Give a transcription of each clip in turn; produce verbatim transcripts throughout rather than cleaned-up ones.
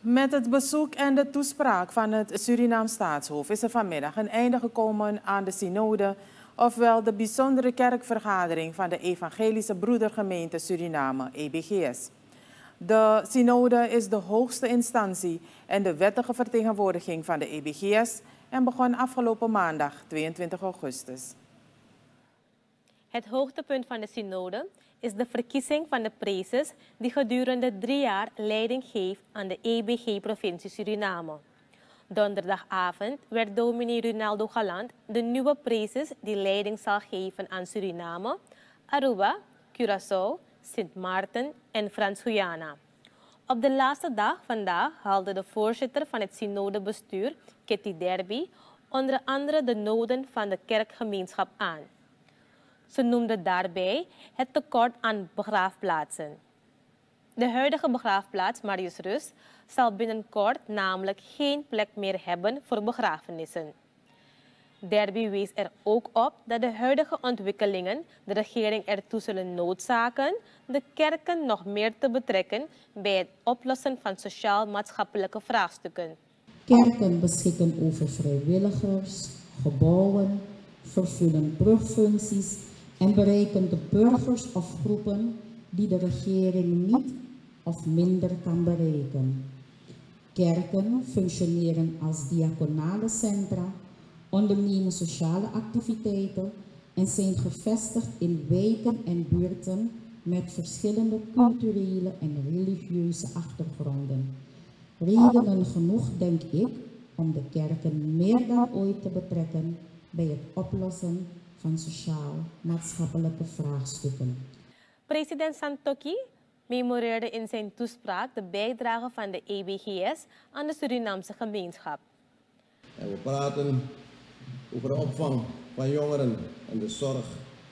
Met het bezoek en de toespraak van het Surinaams staatshoofd is er vanmiddag een einde gekomen aan de synode, ofwel de bijzondere kerkvergadering van de Evangelische Broedergemeente Suriname, E B G S. De synode is de hoogste instantie en de wettige vertegenwoordiging van de E B G S en begon afgelopen maandag tweeëntwintig augustus. Het hoogtepunt van de synode is de verkiezing van de praeses die gedurende drie jaar leiding geeft aan de E B G-provincie Suriname. Donderdagavond werd dominee Rinaldo Galant de nieuwe praeses die leiding zal geven aan Suriname, Aruba, Curaçao, Sint Maarten en Frans-Guyana. Op de laatste dag vandaag haalde de voorzitter van het synodebestuur, Kitty Derby, onder andere de noden van de kerkgemeenschap aan. Ze noemde daarbij het tekort aan begraafplaatsen. De huidige begraafplaats Marius Rus zal binnenkort namelijk geen plek meer hebben voor begrafenissen. Derby wees er ook op dat de huidige ontwikkelingen de regering ertoe zullen noodzaken de kerken nog meer te betrekken bij het oplossen van sociaal-maatschappelijke vraagstukken. Kerken beschikken over vrijwilligers, gebouwen, vervullen brugfuncties en bereiken de burgers of groepen die de regering niet of minder kan bereiken. Kerken functioneren als diaconale centra, ondernemen sociale activiteiten en zijn gevestigd in wijken en buurten met verschillende culturele en religieuze achtergronden. Redenen genoeg, denk ik, om de kerken meer dan ooit te betrekken bij het oplossen van sociaal-maatschappelijke vraagstukken. President Santokhi memoreerde in zijn toespraak de bijdrage van de E B G S aan de Surinaamse gemeenschap. En we praten over de opvang van jongeren en de zorg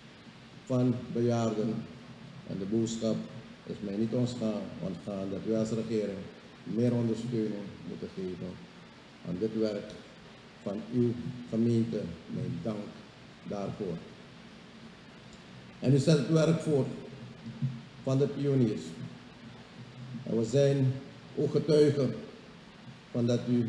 van bejaarden. En de boodschap is mij niet ontgaan, ontgaan dat wij als regering meer ondersteuning moeten geven aan dit werk van uw gemeente. Mijn dank daarvoor. En u zet het werk voor van de pioniers. En we zijn ook getuigen van dat u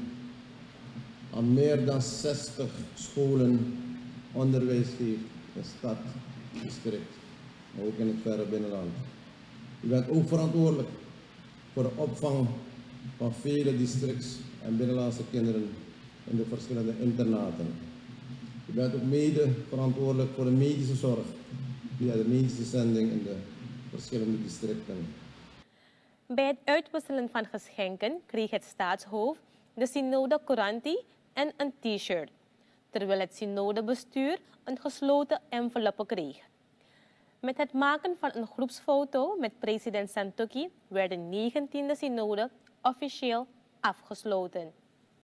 aan meer dan zestig scholen onderwijs geeft in stad, district, maar ook in het verre binnenland. U bent ook verantwoordelijk voor de opvang van vele districts- en binnenlandse kinderen in de verschillende internaten. U bent ook mede verantwoordelijk voor de medische zorg via de medische zending in de verschillende districten. Bij het uitwisselen van geschenken kreeg het staatshoofd de synode couranti en een t-shirt, terwijl het synodebestuur een gesloten enveloppe kreeg. Met het maken van een groepsfoto met president Santokhi werd de negentiende synode officieel afgesloten.